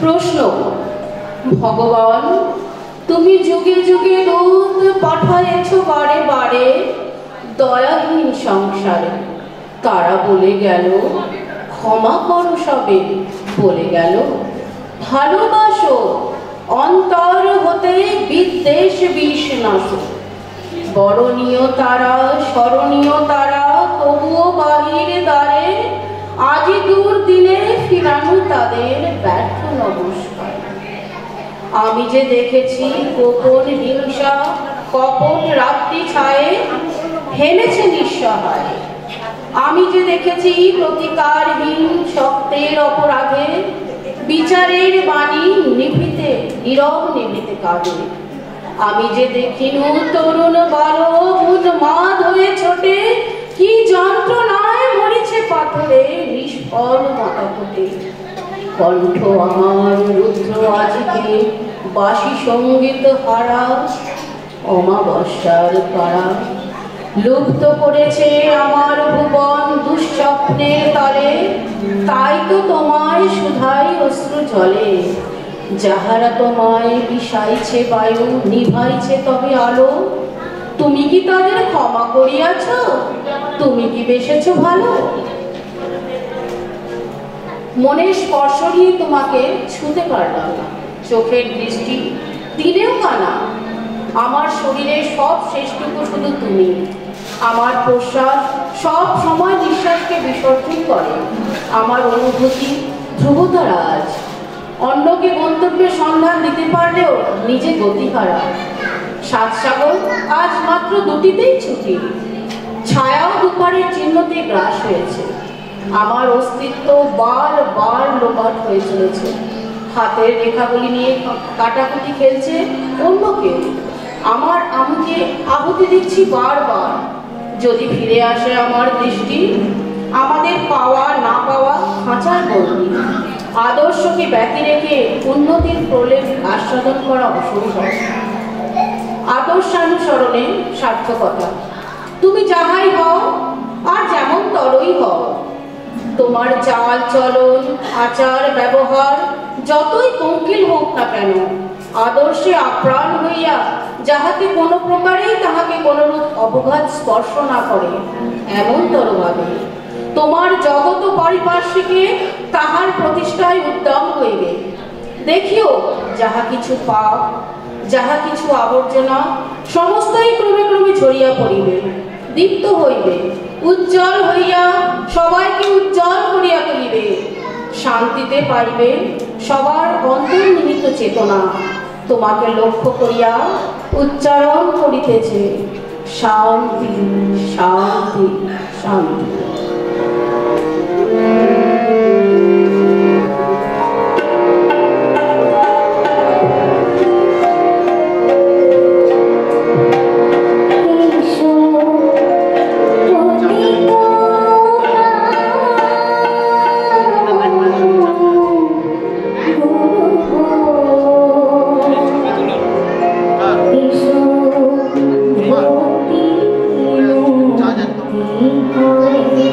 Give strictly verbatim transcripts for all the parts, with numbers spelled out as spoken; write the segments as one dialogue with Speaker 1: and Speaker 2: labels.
Speaker 1: প্রশ্ন, ভগবান তুমি যুগে যুগে দূত পাঠায়েছ বারে বারে দয়াহীন সংসারে, তারা বলে গেল ক্ষমা করো সবে, বলে গেল ভালোবাসো, অন্তর হতে বিদ্বেষ বিষ নাশো। বরণীয় তারা স্মরণীয় তারা তবুও বাহির দ্বারে, আজি দূর দিনে ফিরানো তাদের ব্যর্থ নমস্কার। আমি যে দেখেছি গোপন হিংসা কপট রাত্রি ছায়ে হেমেছে নিঃসহায়, আমি যে দেখেছি প্রতিকারহীন শক্তের অপরাধে বিচারের বাণী নিভৃতে নীরব নিভৃতে কাঁদে। আমি যে দেখিনু তরুণ বালক উন্মাদ হয়ে ছোটে, কি যন্ত্রণায় মরেছে পাথরে নিষ্ফল মাথা ফোটে। কণ্ঠ আমার রুদ্র আজকে বাসি সঙ্গীত হারা, অমাবস্যার পাড়া লুপ্ত করেছে আমার ভুবন দুঃস্বপ্নের তালে। তাই তো তোমায় শুধাই অশ্রু জলে, যাহারা তোমায় বিষাইছে বায়ু নিভাইছে তবে আলো। তুমি কি তাদের ক্ষমা করিয়াছ? তুমি কি বেসেছ ভালো? মনের স্পর্শ নিয়ে তোমাকে ছুঁতে পারলাম না, চোখের দৃষ্টি দিলেও কানা। আমার শরীরের সব শেষটুকু শুধু তুমি, আমার প্রশ্বাস সব সময় নিঃশ্বাসকে বিসর্জন করে। আমার অনুভূতি ধ্রুবতারা আজ, অন্যকে গন্তব্যের সন্ধান দিতে পারলেও নিজে গতিহারা। সাত সাগর আজ মাত্র দুটিতেই ছুটি, ছায়াও দুপারের চিহ্নতে গ্রাস হয়েছে। আমার অস্তিত্ব বার বার লোপাট হয়ে চলেছে। হাতের রেখাগুলি নিয়ে কাটাকুটি খেলছে অন্য কেউ, আমার আমাকে আহুতি দিচ্ছি বারবার। যদি ফিরে আসে আমার দৃষ্টি, আমাদের পাওয়া না পাওয়া খাঁচার বন্দি। আদর্শকে ব্যতি রেখে উন্নতির প্রলেপ আস্বাদন করা অসম্ভব। আদর্শানুসরণে সার্থকতা। তুমি যাহাই হও আর যেমন তরই হও, তোমার চাল চলন আচার ব্যবহার যতই পঙ্কিল হোক না কেন, আদর্শে আপ্রাণ হইয়া যাহাতে কোনো প্রকারেই তাহাকে কোনরূপ অবঘাত স্পর্শ না করে এমন তরভাবে তোমার জগৎ পারিপার্শ্বিকে তাহার প্রতিষ্ঠায় উদ্যম হইবে। দেখিও যাহা কিছু পাপ যাহা কিছু আবর্জনা সমস্তই ক্রমে ক্রমে ঝরিয়া পড়িবে, দীপ্ত হইবে, উজ্জ্বল হইয়া সবাইকে উজ্জ্বল করিয়া তুলিবে। শান্তিতে পাইবে সবার অন্তর্নিহিত চেতনা, তোমাকে লক্ষ্য করিয়া উচ্চারণ করিতেছে শান্তি শান্তি শান্তি।
Speaker 2: Thank you.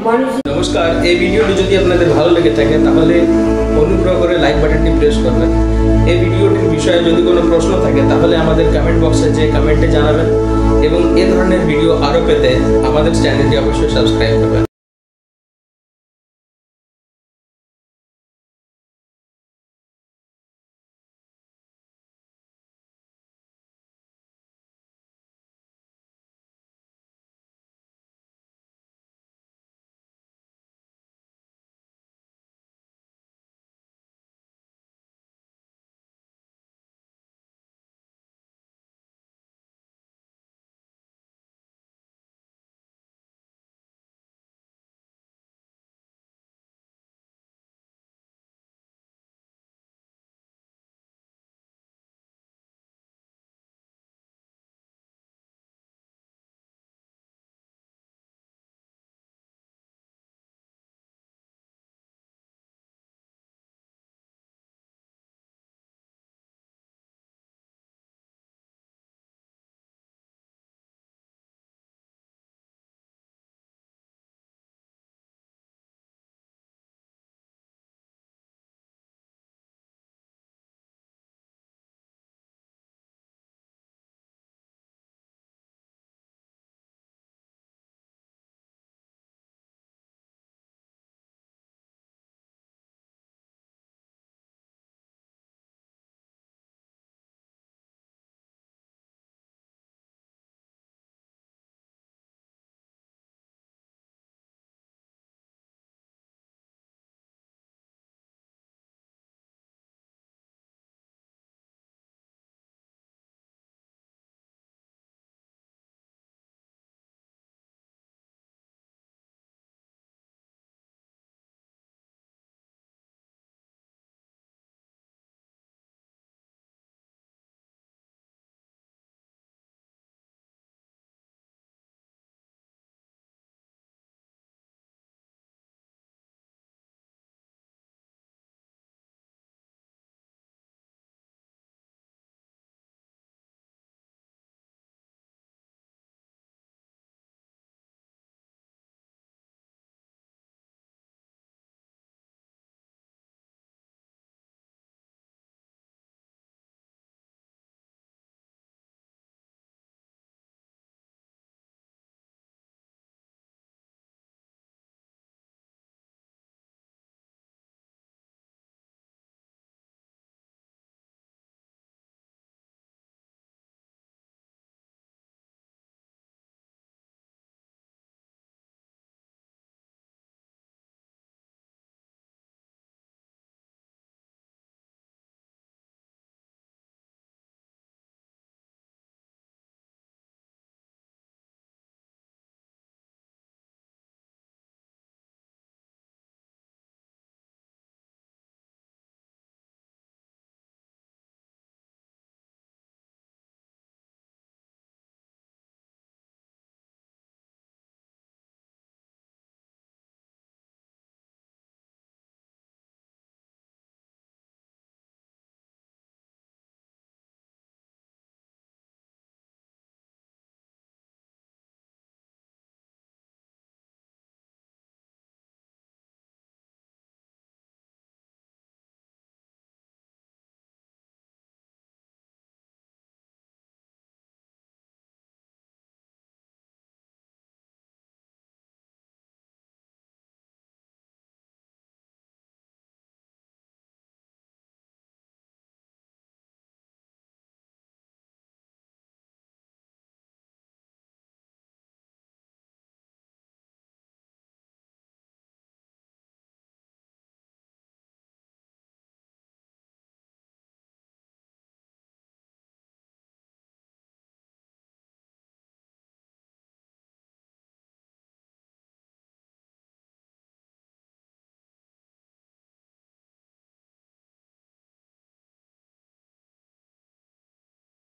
Speaker 2: মানুষ।
Speaker 3: নমস্কার, এই ভিডিওটি যদি আপনাদের ভালো লেগে থাকে তাহলে অনুগ্রহ করে লাইক বাটনটি প্রেস করবেন। এই ভিডিওটির বিষয়ে যদি কোনো প্রশ্ন থাকে তাহলে আমাদের কমেন্ট বক্সে যে কমেন্টে জানাবেন এবং এ ধরনের ভিডিও আরও পেতে আমাদের চ্যানেলটি অবশ্যই সাবস্ক্রাইব করবেন।